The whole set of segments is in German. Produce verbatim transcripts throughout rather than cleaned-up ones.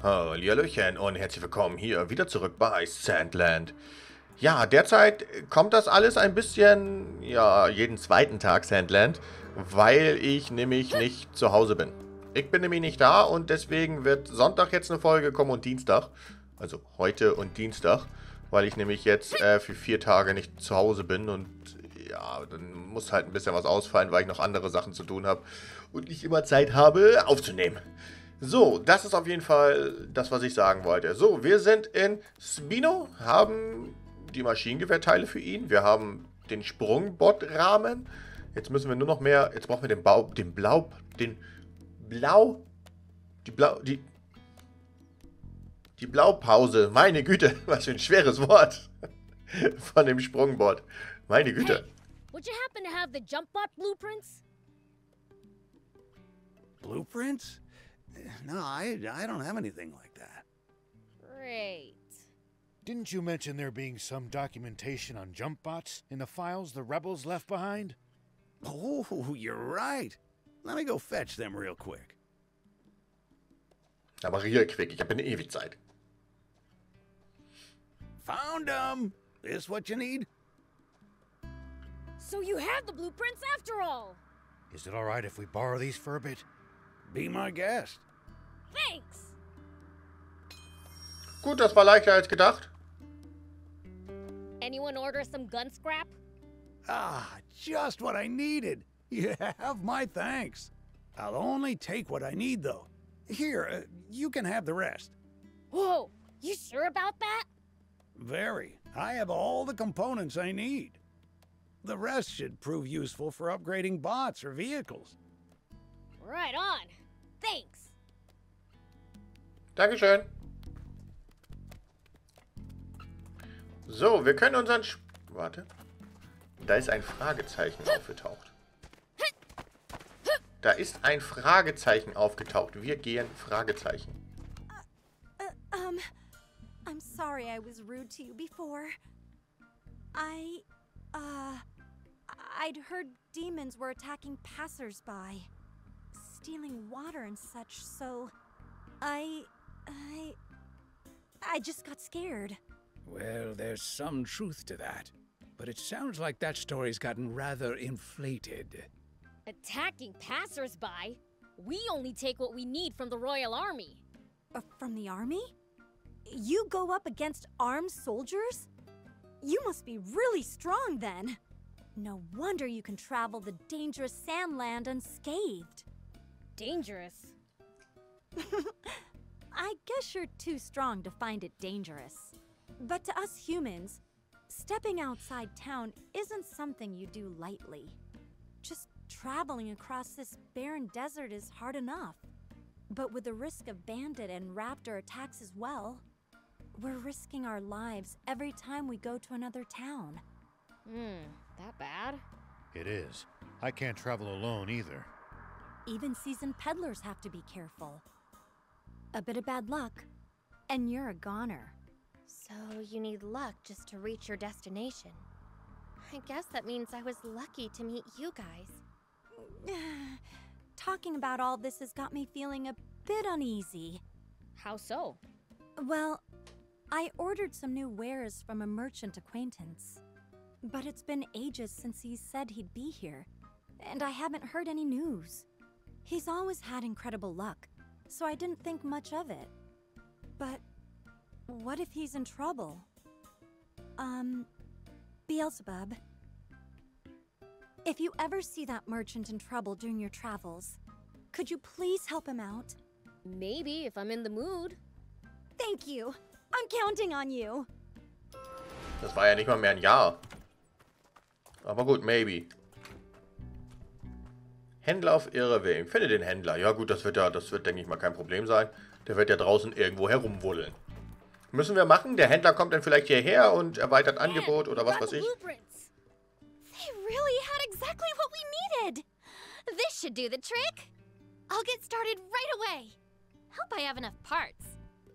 Hallihallöchen und herzlich willkommen hier wieder zurück bei Sandland. Ja, derzeit kommt das alles ein bisschen, ja, jeden zweiten Tag Sandland, weil ich nämlich nicht zu Hause bin. Ich bin nämlich nicht da und deswegen wird Sonntag jetzt eine Folge kommen und Dienstag. Also heute und Dienstag, weil ich nämlich jetzt äh, für vier Tage nicht zu Hause bin und ja, dann muss halt ein bisschen was ausfallen, weil ich noch andere Sachen zu tun habe und nicht immer Zeit habe aufzunehmen. So, das ist auf jeden Fall das, was ich sagen wollte. So, wir sind in Spino, haben die Maschinengewehrteile für ihn. Wir haben den Sprungbot-Rahmen. Jetzt müssen wir nur noch mehr, jetzt brauchen wir den Bau, den Blau, den Blau, die Blau, die, die Blaupause. Meine Güte, was für ein schweres Wort von dem Sprungbot. Meine Güte. Hey, would you happen to have the JumpBot blueprints? Blueprints? No, I, I don't have anything like that. Great. Didn't you mention there being some documentation on jump bots in the files the rebels left behind? Oh, you're right. Let me go fetch them real quick. Aber real quick, ich habe eine Ewigzeit. Found them. This what you need? So you have the blueprints after all. Is it all right if we borrow these for a bit? Be my guest. Thanks. Gut, das war leichter als gedacht. Anyone order some gun scrap? Ah, just what I needed. You have my thanks. I'll only take what I need, though. Here, uh, you can have the rest. Whoa, you sure about that? Very. I have all the components I need. The rest should prove useful for upgrading bots or vehicles. Right on. Thanks. Dankeschön. So, wir können unseren... Sch Warte. Da ist ein Fragezeichen aufgetaucht. Da ist ein Fragezeichen aufgetaucht. Wir gehen Fragezeichen. Uh, uh, um, I'm sorry I was rude to you before. I, uh, I'd heard demons were attacking passers-by, stealing water and such, so I, I, I just got scared. Well, there's some truth to that. But it sounds like that story's gotten rather inflated. Attacking passers-by? We only take what we need from the Royal Army. Uh, from the army? You go up against armed soldiers? You must be really strong then. No wonder you can travel the dangerous Sandland unscathed. Dangerous? I guess you're too strong to find it dangerous. But to us humans, stepping outside town isn't something you do lightly. Just traveling across this barren desert is hard enough. But with the risk of bandit and raptor attacks as well, we're risking our lives every time we go to another town. Hmm, that bad? It is. I can't travel alone either. Even seasoned peddlers have to be careful. A bit of bad luck, and you're a goner. So you need luck just to reach your destination. I guess that means I was lucky to meet you guys. Talking about all this has got me feeling a bit uneasy. How so? Well, I ordered some new wares from a merchant acquaintance. But it's been ages since he said he'd be here, and I haven't heard any news. He's always had incredible luck, so I didn't think much of it. But what if he's in trouble? Um, Beelzebub, if you ever see that merchant in trouble during your travels, could you please help him out? Maybe, if I'm in the mood. Thank you. I'm counting on you. Das war ja nicht mal mehr ein Jahr. Aber gut, maybe. Händler auf ihre Wegen. Finde den Händler. Ja gut, das wird ja, das wird, denke ich mal, kein Problem sein. Der wird ja draußen irgendwo herumwullen. Müssen wir machen? Der Händler kommt dann vielleicht hierher und erweitert Angebot oder was weiß ich. They really had exactly what we needed. This should do the trick. I'll get started right away. Hope I have enough parts.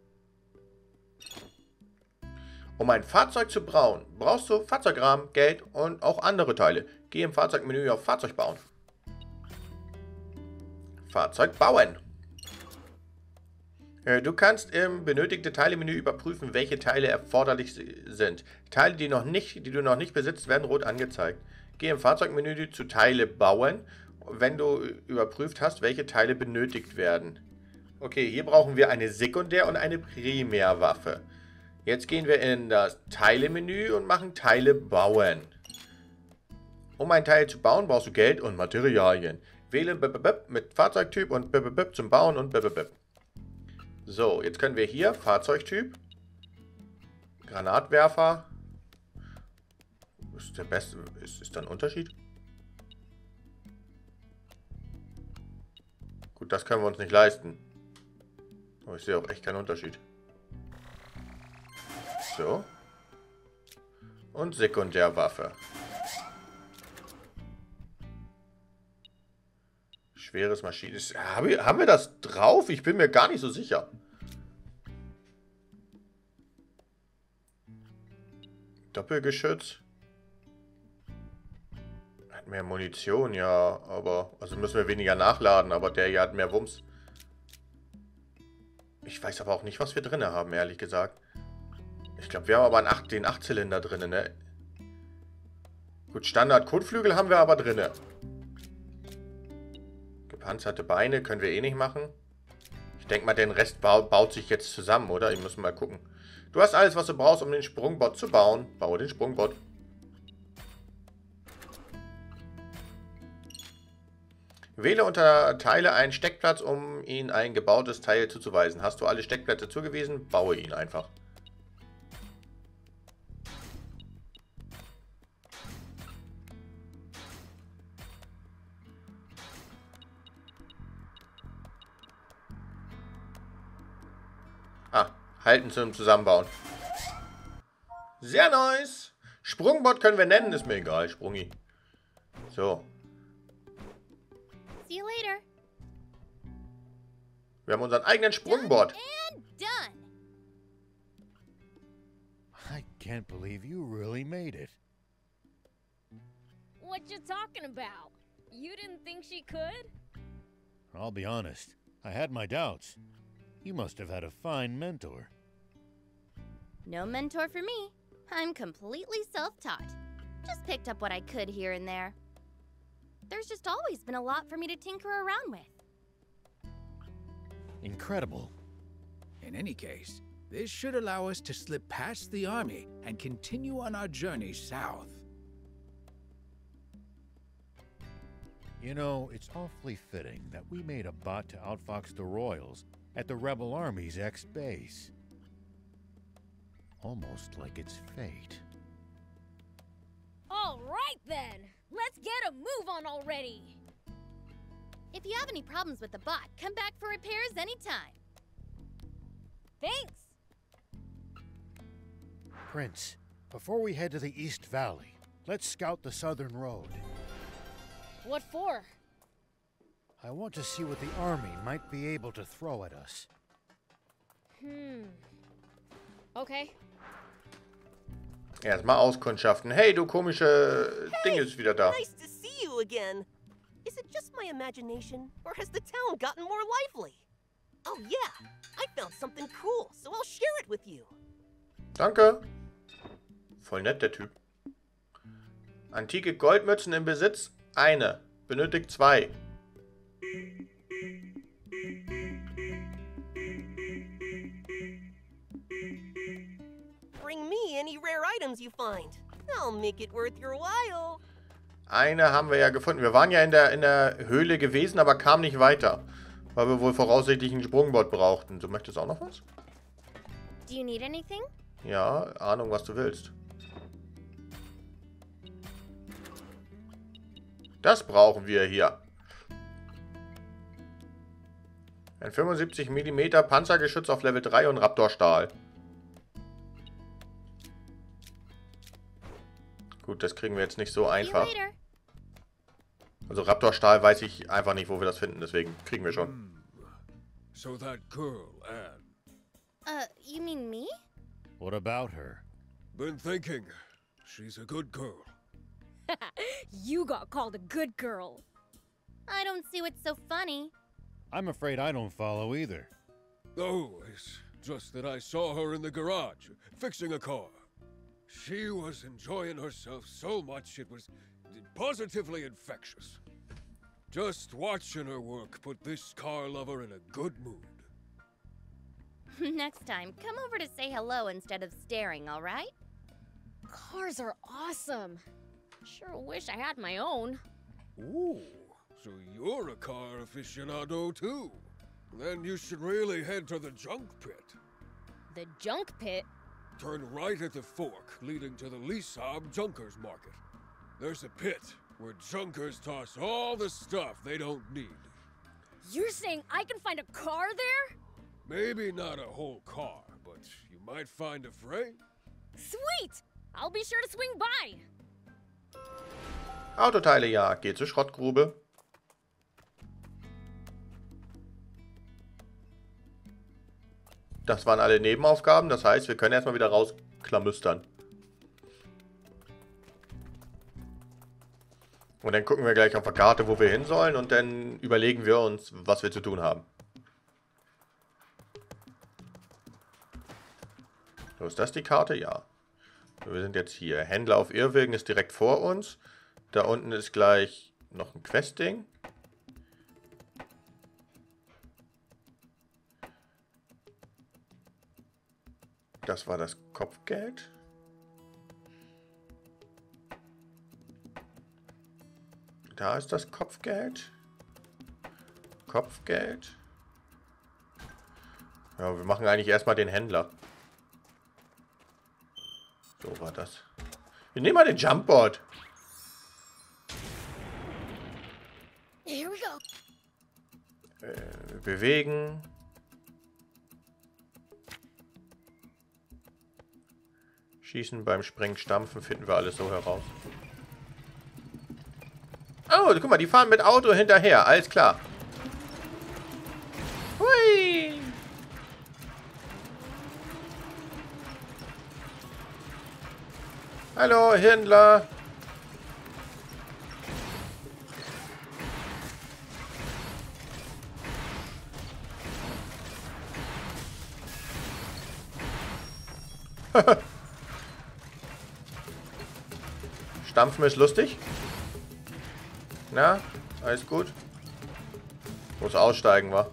Um ein Fahrzeug zu bauen, brauchst du Fahrzeugrahmen, Geld und auch andere Teile. Geh im Fahrzeugmenü auf Fahrzeug bauen. Fahrzeug bauen. Äh, du kannst im benötigte Teile-Menü überprüfen, welche Teile erforderlich sind. Teile, die, noch nicht, die du noch nicht besitzt, werden rot angezeigt. Geh im Fahrzeugmenü zu Teile bauen, wenn du überprüft hast, welche Teile benötigt werden. Okay, hier brauchen wir eine Sekundär- und eine Primärwaffe. Jetzt gehen wir in das Teile-Menü und machen Teile bauen. Um ein Teil zu bauen, brauchst du Geld und Materialien. Wähle B B B mit Fahrzeugtyp und B B B zum Bauen und B B B. So, jetzt können wir hier Fahrzeugtyp, Granatwerfer. Ist der beste. Ist, ist da ein Unterschied? Gut, das können wir uns nicht leisten. Aber ich sehe auch echt keinen Unterschied. So. Und Sekundärwaffe. Schweres Maschinen. Haben wir das drauf? Ich bin mir gar nicht so sicher. Doppelgeschütz. Hat mehr Munition, ja. Aber, also müssen wir weniger nachladen. Aber der hier hat mehr Wumms. Ich weiß aber auch nicht, was wir drin haben, ehrlich gesagt. Ich glaube, wir haben aber einen acht, den acht Zylinder drin, ne? Gut, Standard-Kotflügel haben wir aber drin. Gepanzerte Beine können wir eh nicht machen. Ich denke mal, den Rest ba baut sich jetzt zusammen, oder? Ich muss mal gucken. Du hast alles, was du brauchst, um den Sprungbot zu bauen. Baue den Sprungbot. Wähle unter Teile einen Steckplatz, um ihm ein gebautes Teil zuzuweisen. Hast du alle Steckplätze zugewiesen? Baue ihn einfach. Ah, halten zum Zusammenbauen. Sehr nice. Sprungbot können wir nennen, ist mir egal, Sprungi. So. See you later. Wir haben unseren eigenen Sprungbot. And done. I can't believe you really made it. What you talking about? You didn't think she could? I'll be honest, I had my doubts. You must have had a fine mentor. No mentor for me. I'm completely self-taught. Just picked up what I could here and there. There's just always been a lot for me to tinker around with. Incredible. In any case, this should allow us to slip past the army and continue on our journey south. You know, it's awfully fitting that we made a bot to outfox the Royals at the Rebel Army's ex-base. Almost like it's fate. All right then. Let's get a move on already. If you have any problems with the bot, come back for repairs anytime. Thanks. Prince, before we head to the East Valley, let's scout the southern road. What for? I want to see what the army might be able to throw at us. Hmm. Okay. Erstmal auskundschaften. Hey, du komische Ding ist wieder da. Nice to see you again. Is it just my imagination, or has the town gotten more lively? Oh yeah, I found something cool, so I'll share it with you. Danke. Voll nett, der Typ. Antike Goldmützen im Besitz? Eine. Benötigt zwei. Bring me any rare items you find. I'll make it worth your while. Eine haben wir ja gefunden. Wir waren ja in der, in der Höhle gewesen, aber kamen nicht weiter. Weil wir wohl voraussichtlich ein Sprungbot brauchten. Du möchtest auch noch was? Do you need anything? Ja, Ahnung, was du willst. Das brauchen wir hier. Ein fünfundsiebzig Millimeter Panzergeschütz auf Level drei und Raptor-Stahl. Gut, das kriegen wir jetzt nicht so einfach. See you later. Also Raptor-Stahl weiß ich einfach nicht, wo wir das finden. Deswegen kriegen wir schon. So that girl, Anne. Uh, you mean me? What about her? Been thinking. She's a good girl. You got called a good girl. I don't see what's so funny. I'm afraid I don't follow either. Oh, it's just that I saw her in the garage, fixing a car. She was enjoying herself so much it was positively infectious. Just watching her work put this car lover in a good mood. Next time, come over to say hello instead of staring, all right? Cars are awesome. Sure wish I had my own. Ooh, so you're a car aficionado too. Then you should really head to the junk pit. The junk pit? Turn right at the fork leading to the Lisab Junkers Market. There's a pit where junkers toss all the stuff they don't need. You're saying I can find a car there? Maybe not a whole car, but you might find a frame. Sweet! I'll be sure to swing by. Autoteile, ja. Geht zur Schrottgrube. Das waren alle Nebenaufgaben. Das heißt, wir können erstmal wieder rausklamüstern. Und dann gucken wir gleich auf der Karte, wo wir hin sollen. Und dann überlegen wir uns, was wir zu tun haben. So, ist das die Karte? Ja. Wir sind jetzt hier. Händler auf Irrwegen ist direkt vor uns. Da unten ist gleich noch ein Questding. Das war das Kopfgeld. Da ist das Kopfgeld. Kopfgeld. Ja, wir machen eigentlich erstmal den Händler. So war das. Wir nehmen mal den Jumpboard. Here we go. Äh, bewegen. Schießen beim Sprengen, Stampfen, finden wir alles so heraus. Oh, guck mal, die fahren mit Auto hinterher. Alles klar. Hui. Hallo, Händler. Stampfen ist lustig. Na, alles gut. Muss aussteigen, wa?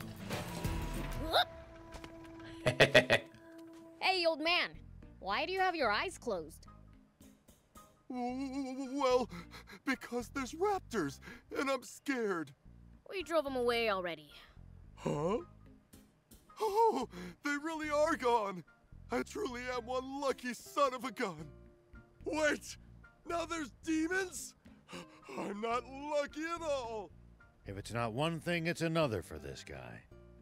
Hey, old man. Why do you have your eyes closed? Well, because there's raptors, and I'm scared. We drove them away already. Huh? Oh, they really are gone. I truly am one lucky son of a gun. Wait, now there's demons? I'm not lucky at all. If it's not one thing, it's another for this guy.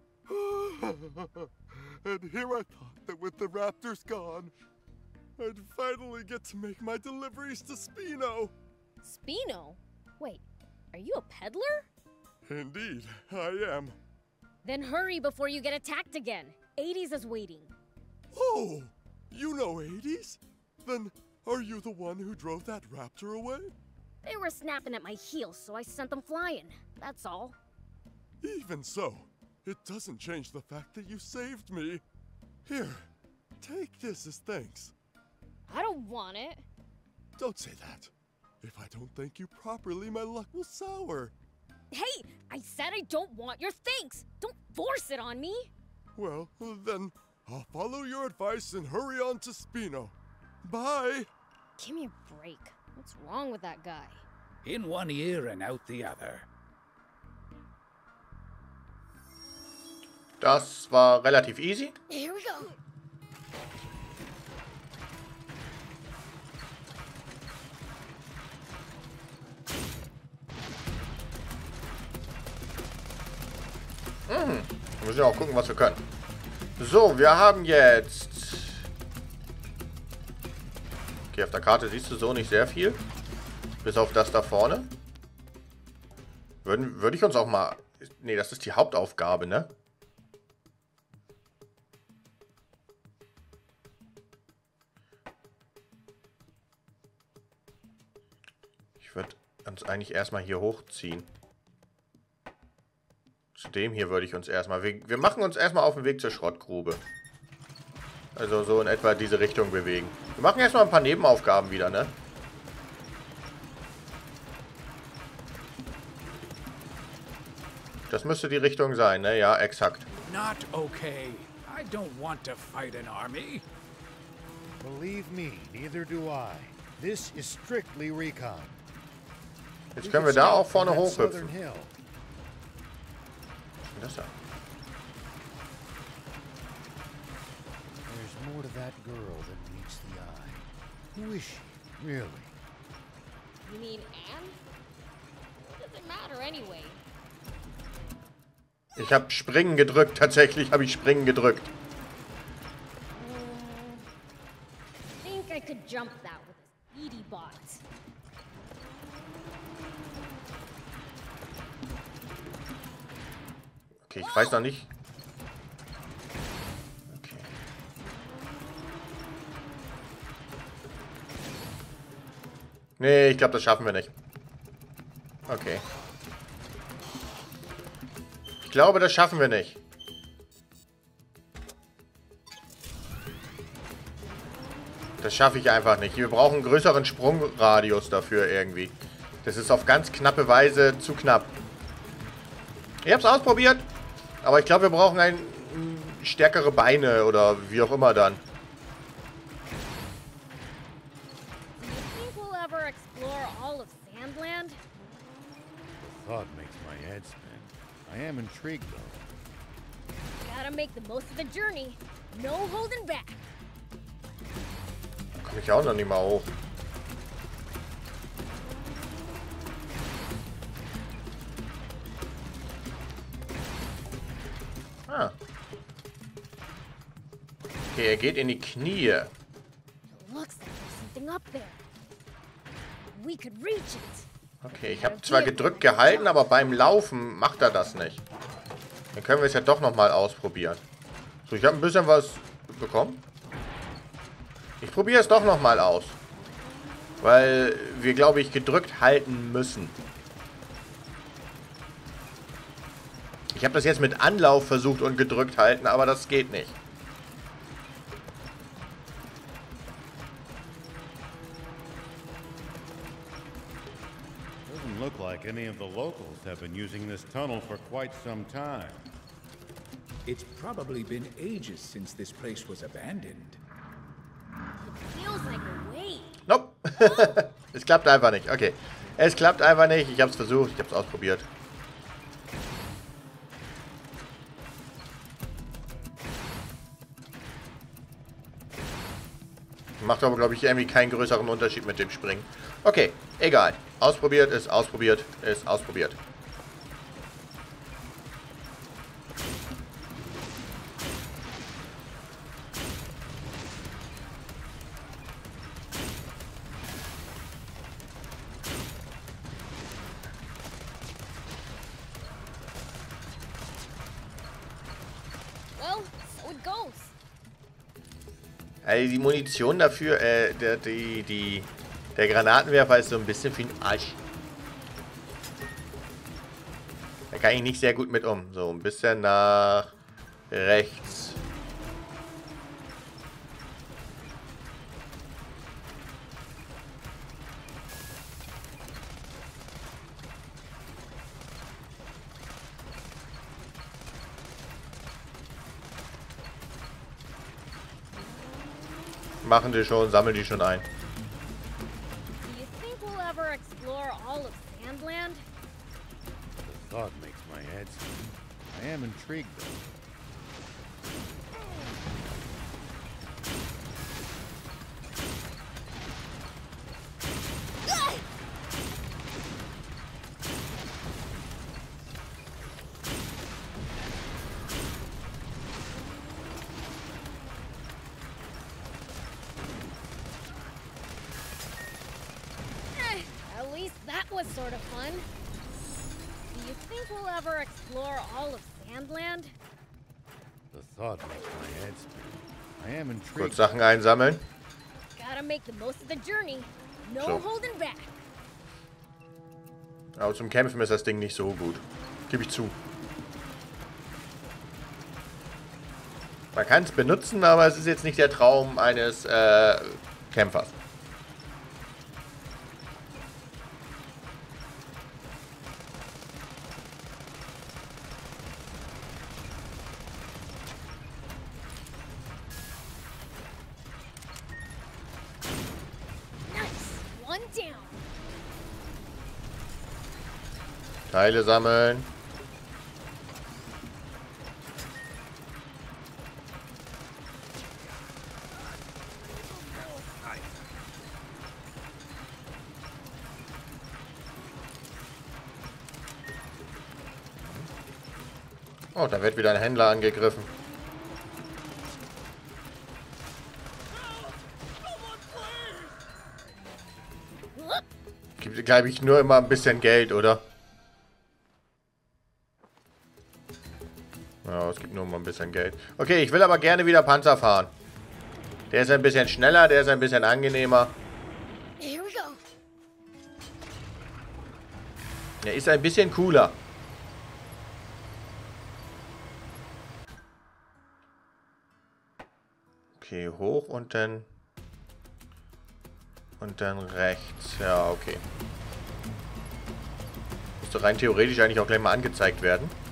And here I thought that with the raptors gone, I'd finally get to make my deliveries to Spino. Spino? Wait, are you a peddler? Indeed, I am. Then hurry before you get attacked again. Hades is waiting. Oh, you know Hades? Then are you the one who drove that raptor away? They were snapping at my heels, so I sent them flying. That's all. Even so, it doesn't change the fact that you saved me. Here, take this as thanks. I don't want it. Don't say that. If I don't thank you properly, my luck will sour. Hey, I said I don't want your thanks. Don't force it on me. Well, then I'll follow your advice and hurry on to Spino. Bye. Give me a break. What's wrong with that guy? In one ear and out the other. Das war relativ easy. Here we go. Hm. Wir müssen ja auch gucken, was wir können. So, wir haben jetzt... Okay, auf der Karte siehst du so nicht sehr viel. Bis auf das da vorne. Würden, würde ich uns auch mal... Nee, das ist die Hauptaufgabe, ne? Ich würde uns eigentlich erstmal hier hochziehen. Zu dem hier würde ich uns erstmal... Wir, wir machen uns erstmal auf den Weg zur Schrottgrube. Also so in etwa diese Richtung bewegen. Wir machen erstmal ein paar Nebenaufgaben wieder, ne? Das müsste die Richtung sein, ne? Ja, exakt. Not okay. I don't want to fight an army. Believe me, neither do I. This is strictly recon. Jetzt können wir da auch vorne hochhüpfen. Das da. There's more to that girl than meets the eye. Who is she, really? You mean Anne? What does it matter anyway? Ich habe Springen gedrückt. Tatsächlich habe ich Springen gedrückt. I think I could jump that with a speedy bot. Okay, ich weiß noch nicht. Okay. Nee, ich glaube, das schaffen wir nicht. Okay. Ich glaube, das schaffen wir nicht. Das schaffe ich einfach nicht. Wir brauchen einen größeren Sprungradius dafür irgendwie. Das ist auf ganz knappe Weise zu knapp. Ich habe es ausprobiert. Aber ich glaube, wir brauchen ein, ein stärkere Beine oder wie auch immer dann. Do you think we'll ever explore all of Sandland? The thought makes my head spin. I am intrigued, though. Gotta make the most of the journey. No holding back. Da komme ich auch noch nicht mal hoch. Ah. Okay, er geht in die Knie. It looks like there's something up there. We could reach it. Okay, ich habe zwar gedrückt gehalten, aber beim Laufen macht er das nicht. Dann können wir es ja doch nochmal ausprobieren. So, ich habe ein bisschen was bekommen. Ich probiere es doch nochmal aus. Weil wir, glaube ich, gedrückt halten müssen. Ich habe das jetzt mit Anlauf versucht und gedrückt halten, aber das geht nicht. Doesn't look like any of the locals have been using this tunnel for quite some time. It's probably been ages since this place was abandoned. It feels like a wait. Nope. Es klappt einfach nicht. Okay. Es klappt einfach nicht. Ich habe es versucht. Ich habe es ausprobiert. Macht aber, glaube ich, irgendwie keinen größeren Unterschied mit dem Springen. Okay, egal. Ausprobiert ist ausprobiert ist ausprobiert. Well, so it goes. Also die Munition dafür, äh, der, die, die, der Granatenwerfer ist so ein bisschen für den Arsch. Da kann ich nicht sehr gut mit um. So, ein bisschen nach rechts. Machen die schon, sammeln die schon ein. Do you think we'll ever explore all of Sandland? The thought makes my head spin. I am intrigued, though. At least that was sort of fun. Do you think we'll ever explore all of Sandland? The thought makes my head spin. I am Kurz intrigued. Sachen einsammeln. Gotta make the most of the journey. No So. holding back. Aber zum Kämpfen ist das Ding nicht so gut. Gebe ich zu. Man kann es benutzen, aber es ist jetzt nicht der Traum eines äh, Kämpfers. Teile sammeln. Oh, da wird wieder ein Händler angegriffen. Gibt, glaube ich, nur immer ein bisschen Geld, oder? Ja, es gibt nur mal ein bisschen Geld. Okay, ich will aber gerne wieder Panzer fahren. Der ist ein bisschen schneller, der ist ein bisschen angenehmer. Der ist ein bisschen cooler. Okay, hoch und dann... Und dann rechts. Ja, okay. Müsste rein theoretisch eigentlich auch gleich mal angezeigt werden.